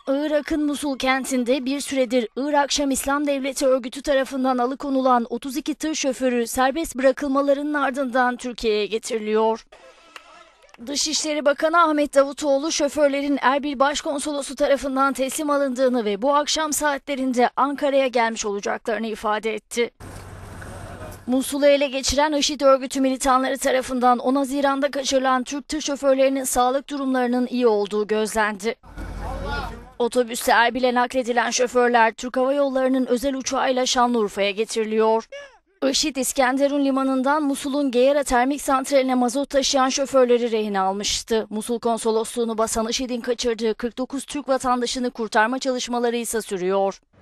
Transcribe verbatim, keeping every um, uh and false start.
Irak'ın Musul kentinde bir süredir Irak Şam İslam Devleti örgütü tarafından alıkonulan otuz iki tır şoförü serbest bırakılmalarının ardından Türkiye'ye getiriliyor. Dışişleri Bakanı Ahmet Davutoğlu şoförlerin Erbil Başkonsolosu tarafından teslim alındığını ve bu akşam saatlerinde Ankara'ya gelmiş olacaklarını ifade etti. Musul'u ele geçiren IŞİD örgütü militanları tarafından on Haziran'da kaçırılan Türk tır şoförlerinin sağlık durumlarının iyi olduğu gözlendi. Otobüste Erbil'e nakledilen şoförler Türk Hava Yolları'nın özel uçağıyla Şanlıurfa'ya getiriliyor. IŞİD İskenderun limanından Musul'un Geyera termik santraline mazot taşıyan şoförleri rehin almıştı. Musul konsolosluğunu basan IŞİD'in kaçırdığı kırk dokuz Türk vatandaşını kurtarma çalışmaları ise sürüyor.